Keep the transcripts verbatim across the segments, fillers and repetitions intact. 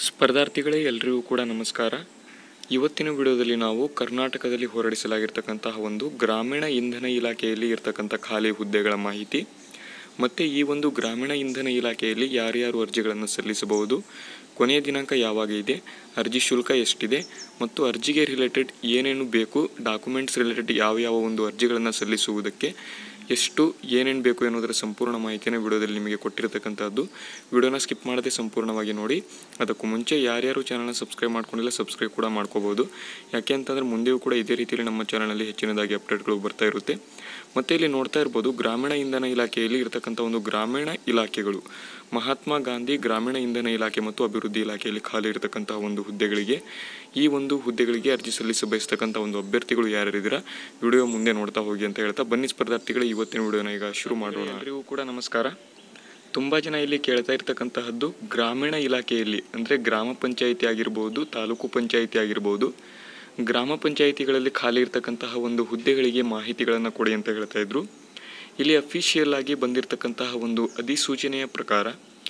ಸ್ಪರ್ಧಾರ್ಥಿಗಳೇ ಎಲ್ಲರಿಗೂ ಕೂಡ ನಮಸ್ಕಾರ. ಇವತ್ತಿನ ವಿಡಿಯೋದಲ್ಲಿ ನಾವು ಕರ್ನಾಟಕದಲ್ಲಿ ಹೊರಡಿಸಲಾಗಿರ್ತಕ್ಕಂತಹ ಒಂದು ಗ್ರಾಮೀಣ ಇಂಧನ ಇಲಾಖೆಯಲ್ಲಿ ಇರತಕ್ಕಂಥ ಖಾಲಿ ಹುದ್ದೆಗಳ ಮಾಹಿತಿ ಮತ್ತು ಈ ಒಂದು ಗ್ರಾಮೀಣ ಇಂಧನ ಇಲಾಖೆಯಲ್ಲಿ ಯಾರ್ಯಾರು ಅರ್ಜಿಗಳನ್ನು ಸಲ್ಲಿಸಬಹುದು, ಕೊನೆಯ ದಿನಾಂಕ ಯಾವಾಗ ಇದೆ, ಅರ್ಜಿ ಶುಲ್ಕ ಎಷ್ಟಿದೆ ಮತ್ತು ಅರ್ಜಿಗೆ ರಿಲೇಟೆಡ್ ಏನೇನು ಬೇಕು, ಡಾಕ್ಯುಮೆಂಟ್ಸ್ ರಿಲೇಟೆಡ್ ಯಾವ ಯಾವ ಒಂದು ಅರ್ಜಿಗಳನ್ನು ಸಲ್ಲಿಸುವುದಕ್ಕೆ ಎಷ್ಟು ಏನೇನು ಬೇಕು ಎನ್ನುವುದರ ಸಂಪೂರ್ಣ ಮಾಹಿತಿಯನ್ನು ವಿಡಿಯೋದಲ್ಲಿ ನಿಮಗೆ ಕೊಟ್ಟಿರತಕ್ಕಂಥದ್ದು. ವಿಡಿಯೋನ ಸ್ಕಿಪ್ ಮಾಡದೆ ಸಂಪೂರ್ಣವಾಗಿ ನೋಡಿ. ಅದಕ್ಕೂ ಮುಂಚೆ ಯಾರ್ಯಾರು ಚಾನಲ್ನ ಸಬ್ಸ್ಕ್ರೈಬ್ ಮಾಡ್ಕೊಂಡಿಲ್ಲ ಸಬ್ಸ್ಕ್ರೈಬ್ ಕೂಡ ಮಾಡ್ಕೋಬೋದು. ಯಾಕೆ ಅಂತಂದರೆ ಮುಂದೆಯೂ ಕೂಡ ಇದೇ ರೀತಿಯಲ್ಲಿ ನಮ್ಮ ಚಾನಲಲ್ಲಿ ಹೆಚ್ಚಿನದಾಗಿ ಅಪ್ಡೇಟ್ಗಳು ಬರ್ತಾ ಇರುತ್ತೆ. ಮತ್ತು ಇಲ್ಲಿ ನೋಡ್ತಾ ಇರ್ಬೋದು, ಗ್ರಾಮೀಣ ಇಂಧನ ಇಲಾಖೆಯಲ್ಲಿ ಇರತಕ್ಕಂಥ ಒಂದು ಗ್ರಾಮೀಣ ಇಲಾಖೆಗಳು ಮಹಾತ್ಮ ಗಾಂಧಿ ಗ್ರಾಮೀಣ ಇಂಧನ ಇಲಾಖೆ ಮತ್ತು ಅಭಿವೃದ್ಧಿ ಇಲಾಖೆಯಲ್ಲಿ ಖಾಲಿ ಇರತಕ್ಕಂತಹ ಒಂದು ಹುದ್ದೆಗಳಿಗೆ ಈ ಒಂದು ಹುದ್ದೆಗಳಿಗೆ ಅರ್ಜಿ ಸಲ್ಲಿಸ ಬಯಸ್ತಕ್ಕಂಥ ಒಂದು ಅಭ್ಯರ್ಥಿಗಳು ಯಾರ್ಯಾರಿದ್ದೀರಾ ವಿಡಿಯೋ ಮುಂದೆ ನೋಡ್ತಾ ಹೋಗಿ ಅಂತ ಹೇಳ್ತಾ ಬನ್ನಿ ಸ್ಪರ್ಧಾರ್ಥಿಗಳು, ಇವತ್ತಿನ ವಿಡಿಯೋನ ಈಗ ಶುರು ಮಾಡೋಣ. ಎಲ್ಲರಿಗೂ ಕೂಡ ನಮಸ್ಕಾರ. ತುಂಬ ಜನ ಇಲ್ಲಿ ಕೇಳ್ತಾ ಇರ್ತಕ್ಕಂತಹದ್ದು ಗ್ರಾಮೀಣ ಇಲಾಖೆಯಲ್ಲಿ ಅಂದರೆ ಗ್ರಾಮ ಪಂಚಾಯಿತಿ ಆಗಿರ್ಬೋದು, ತಾಲೂಕು ಪಂಚಾಯಿತಿ ಆಗಿರ್ಬೋದು, ಗ್ರಾಮ ಪಂಚಾಯಿತಿಗಳಲ್ಲಿ ಖಾಲಿ ಇರ್ತಕ್ಕಂತಹ ಒಂದು ಹುದ್ದೆಗಳಿಗೆ ಮಾಹಿತಿಗಳನ್ನು ಕೊಡಿ ಅಂತ ಹೇಳ್ತಾ ಇದ್ರು. ಇಲ್ಲಿ ಅಫಿಷಿಯಲ್ ಆಗಿ ಬಂದಿರತಕ್ಕಂತಹ ಒಂದು ಅಧಿಸೂಚನೆಯ ಪ್ರಕಾರ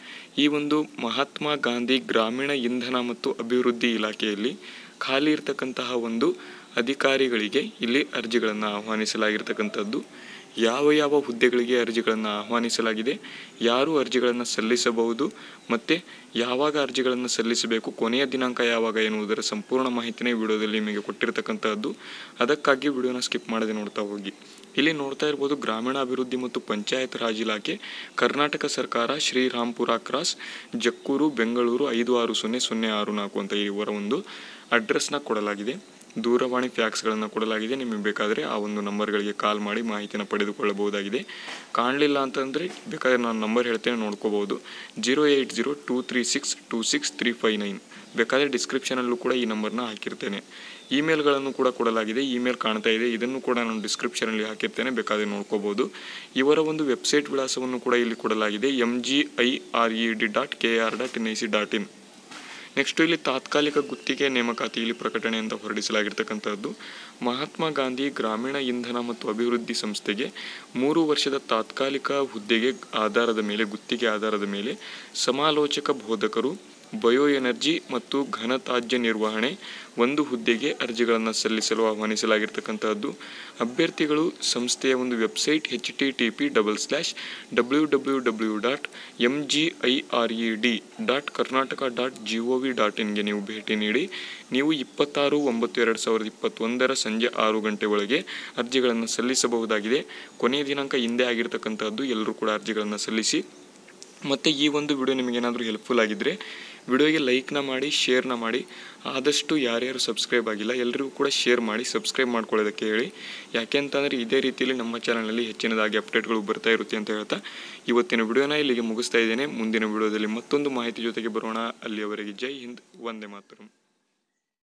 ಈ ಒಂದು ಮಹಾತ್ಮ ಗಾಂಧಿ ಗ್ರಾಮೀಣ ಇಂಧನ ಮತ್ತು ಅಭಿವೃದ್ಧಿ ಇಲಾಖೆಯಲ್ಲಿ ಖಾಲಿ ಇರ್ತಕ್ಕಂತಹ ಒಂದು ಅಧಿಕಾರಿಗಳಿಗೆ ಇಲ್ಲಿ ಅರ್ಜಿಗಳನ್ನು ಆಹ್ವಾನಿಸಲಾಗಿರ್ತಕ್ಕಂಥದ್ದು. ಯಾವ ಯಾವ ಹುದ್ದೆಗಳಿಗೆ ಅರ್ಜಿಗಳನ್ನು ಆಹ್ವಾನಿಸಲಾಗಿದೆ, ಯಾರು ಅರ್ಜಿಗಳನ್ನು ಸಲ್ಲಿಸಬಹುದು ಮತ್ತು ಯಾವಾಗ ಅರ್ಜಿಗಳನ್ನು ಸಲ್ಲಿಸಬೇಕು, ಕೊನೆಯ ದಿನಾಂಕ ಯಾವಾಗ ಎನ್ನುವುದರ ಸಂಪೂರ್ಣ ಮಾಹಿತಿನೇ ವಿಡಿಯೋದಲ್ಲಿ ನಿಮಗೆ ಕೊಟ್ಟಿರತಕ್ಕಂಥದ್ದು. ಅದಕ್ಕಾಗಿ ವಿಡಿಯೋನ ಸ್ಕಿಪ್ ಮಾಡದೆ ನೋಡ್ತಾ ಹೋಗಿ. ಇಲ್ಲಿ ನೋಡ್ತಾ ಇರ್ಬೋದು, ಗ್ರಾಮೀಣ ಅಭಿವೃದ್ಧಿ ಮತ್ತು ಪಂಚಾಯತ್ ರಾಜ್ ಇಲಾಖೆ, ಕರ್ನಾಟಕ ಸರ್ಕಾರ, ಶ್ರೀರಾಂಪುರ ಕ್ರಾಸ್, ಜಕ್ಕೂರು, ಬೆಂಗಳೂರು ಐದು ಆರು ಸೊನ್ನೆ ಸೊನ್ನೆ ಆರು ನಾಲ್ಕು ಅಂತ ಇವರ ಒಂದು ಅಡ್ರೆಸ್ನ ಕೊಡಲಾಗಿದೆ. ದೂರವಾಣಿ ಫ್ಯಾಕ್ಸ್ಗಳನ್ನು ಕೊಡಲಾಗಿದೆ. ನಿಮಗೆ ಬೇಕಾದರೆ ಆ ಒಂದು ನಂಬರ್ಗಳಿಗೆ ಕಾಲ್ ಮಾಡಿ ಮಾಹಿತಿನ ಪಡೆದುಕೊಳ್ಳಬಹುದಾಗಿದೆ. ಕಾಣಲಿಲ್ಲ ಅಂತಂದರೆ ಬೇಕಾದರೆ ನಾನು ನಂಬರ್ ಹೇಳ್ತೇನೆ, ನೋಡ್ಕೋಬಹುದು. Zero eight zero two three six two six three five nine. ಬೇಕಾದರೆ ಡಿಸ್ಕ್ರಿಪ್ಷನಲ್ಲೂ ಕೂಡ ಈ ನಂಬರ್ನ ಹಾಕಿರ್ತೇನೆ. ಇಮೇಲ್ಗಳನ್ನು ಕೂಡ ಕೊಡಲಾಗಿದೆ. ಇಮೇಲ್ ಕಾಣ್ತಾ ಇದೆ, ಇದನ್ನು ಕೂಡ ನಾನು ಡಿಸ್ಕ್ರಿಪ್ಷನಲ್ಲಿ ಹಾಕಿರ್ತೇನೆ, ಬೇಕಾದರೆ ನೋಡ್ಕೋಬಹುದು. ಇವರ ಒಂದು ವೆಬ್ಸೈಟ್ ವಿಳಾಸವನ್ನು ಕೂಡ ಇಲ್ಲಿ ಕೊಡಲಾಗಿದೆ, M G I R E D dot K R dot N I C dot in. Next ಇಲ್ಲಿ ತಾತ್ಕಾಲಿಕ ಗುತ್ತಿಗೆ ನೇಮಕಾತಿ ಇಲ್ಲಿ ಪ್ರಕಟಣೆಯಿಂದ ಹೊರಡಿಸಲಾಗಿರ್ತಕ್ಕಂಥದ್ದು. ಮಹಾತ್ಮ ಗಾಂಧಿ ಗ್ರಾಮೀಣ ಇಂಧನ ಮತ್ತು ಅಭಿವೃದ್ಧಿ ಸಂಸ್ಥೆಗೆ ಮೂರು ವರ್ಷದ ತಾತ್ಕಾಲಿಕ ಹುದ್ದೆಗೆ ಆಧಾರದ ಮೇಲೆ ಗುತ್ತಿಗೆ ಆಧಾರದ ಮೇಲೆ ಸಮಾಲೋಚಕ ಬೋಧಕರು, ಬಯೋ ಎನರ್ಜಿ ಮತ್ತು ಘನತ್ಯಾಜ್ಯ ನಿರ್ವಹಣೆ ಒಂದು ಹುದ್ದೆಗೆ ಅರ್ಜಿಗಳನ್ನು ಸಲ್ಲಿಸಲು ಆಹ್ವಾನಿಸಲಾಗಿರ್ತಕ್ಕಂಥದ್ದು. ಅಭ್ಯರ್ಥಿಗಳು ಸಂಸ್ಥೆಯ ಒಂದು website H T T P double slash W W W dot M G I R E D dot Karnataka dot G O V dot ಇನ್ಗೆ ನೀವು ಭೇಟಿ ನೀಡಿ ನೀವು ಇಪ್ಪತ್ತಾರು ಒಂಬತ್ತು ಎರಡು ಸಾವಿರದ ಇಪ್ಪತ್ತೊಂದರ ಸಂಜೆ ಆರು ಗಂಟೆ ಒಳಗೆ ಅರ್ಜಿಗಳನ್ನು ಸಲ್ಲಿಸಬಹುದಾಗಿದೆ. ಕೊನೆಯ ದಿನಾಂಕ ಹಿಂದೆ ಆಗಿರ್ತಕ್ಕಂಥದ್ದು. ಎಲ್ಲರೂ ಕೂಡ ಅರ್ಜಿಗಳನ್ನು ಸಲ್ಲಿಸಿ. ಮತ್ತು ಈ ಒಂದು ವಿಡಿಯೋ ನಿಮಗೇನಾದರೂ ಹೆಲ್ಪ್ಫುಲ್ ಆಗಿದ್ದರೆ ವಿಡಿಯೋಗೆ ಲೈಕ್ನ ಮಾಡಿ, ಶೇರ್ನ ಮಾಡಿ. ಆದಷ್ಟು ಯಾರ್ಯಾರು ಸಬ್ಸ್ಕ್ರೈಬ್ ಆಗಿಲ್ಲ ಎಲ್ಲರಿಗೂ ಕೂಡ ಶೇರ್ ಮಾಡಿ, ಸಬ್ಸ್ಕ್ರೈಬ್ ಮಾಡ್ಕೊಳ್ಳೋದಕ್ಕೆ ಹೇಳಿ. ಯಾಕೆ ಅಂತಂದರೆ ಇದೇ ರೀತಿಯಲ್ಲಿ ನಮ್ಮ ಚಾನಲಲ್ಲಿ ಹೆಚ್ಚಿನದಾಗಿ ಅಪ್ಡೇಟ್ಗಳು ಬರ್ತಾ ಇರುತ್ತೆ ಅಂತ ಹೇಳ್ತಾ ಇವತ್ತಿನ ವಿಡಿಯೋನ ಇಲ್ಲಿಗೆ ಮುಗಿಸ್ತಾ ಇದ್ದೇನೆ. ಮುಂದಿನ ವಿಡಿಯೋದಲ್ಲಿ ಮತ್ತೊಂದು ಮಾಹಿತಿ ಜೊತೆಗೆ ಬರೋಣ. ಅಲ್ಲಿಯವರೆಗೆ ಜೈ ಹಿಂದ್, ವಂದೇ ಮಾತರಂ.